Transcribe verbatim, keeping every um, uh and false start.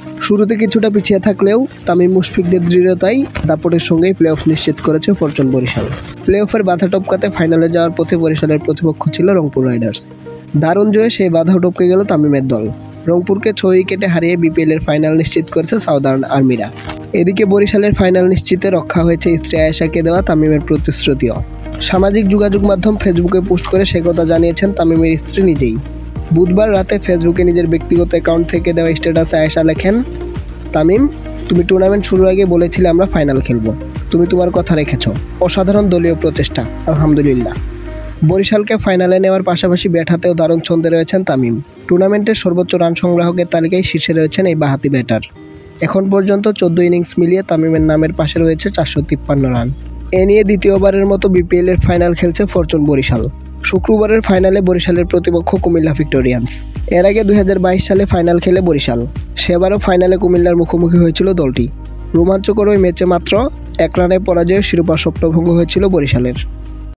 শুরুতে কিছুটা পিছিয়ে থাকলেও তামিম মুশফিকদের দৃঢ়তাই দাপটের সঙ্গেই প্লে অফ নিশ্চিত করেছে ফরচুন বরিশাল। প্লে অফের বাধা টপকাতে ফাইনালে যাওয়ার পথে বরিশালের প্রতিপক্ষ ছিল রংপুর রাইডার্স। দারুণ জয়ে সেই বাধাও টপকে গেল তামিমের দল। রংপুরকে ছয় উইকেটে হারিয়ে বিপিএলের ফাইনাল নিশ্চিত করেছে সাউদার্ন আর্মিরা। এদিকে বরিশালের ফাইনাল নিশ্চিতে রক্ষা হয়েছে স্ত্রী আয়েশাকে দেওয়া তামিমের প্রতিশ্রুতিও। সামাজিক যোগাযোগ মাধ্যম ফেসবুকে পোস্ট করে সে কথা জানিয়েছেন তামিমের স্ত্রী নিজেই। বুধবার রাতে ফেসবুকে নিজের ব্যক্তিগত অ্যাকাউন্ট থেকে দেওয়া স্ট্যাটাসে আয়েশা লেখেন, তামিম, তুমি টুর্নামেন্ট শুরুর আগে বলেছিলে আমরা ফাইনাল খেলব। তুমি তোমার কথা রেখেছ। অসাধারণ দলীয় প্রচেষ্টা, আলহামদুলিল্লাহ। বরিশালকে ফাইনালে নেওয়ার পাশাপাশি ব্যাট হাতেও দারুণ ছন্দে রয়েছেন তামিম। টুর্নামেন্টের সর্বোচ্চ রান সংগ্রাহকের তালিকায় শীর্ষে রয়েছেন এই বাঁহাতি ব্যাটার। এখন পর্যন্ত চোদ্দ ইনিংস মিলিয়ে তামিমের নামের পাশে রয়েছে চারশো তিপ্পান্ন রান। এ নিয়ে দ্বিতীয়বারের মতো বিপিএলের ফাইনাল খেলছে ফরচুন বরিশাল। শুক্রবারের ফাইনালে বরিশালের প্রতিপক্ষ কুমিল্লা ভিক্টোরিয়ান্স। এর আগে দুই হাজার বাইশ সালে ফাইনাল খেলে বরিশাল। সেবারও ফাইনালে কুমিল্লার মুখোমুখি হয়েছিল দলটি। রোমাঞ্চকর ওই ম্যাচে মাত্র এক রানে পরাজয়ে শিরোপা স্বপ্নভঙ্গ হয়েছিল বরিশালের।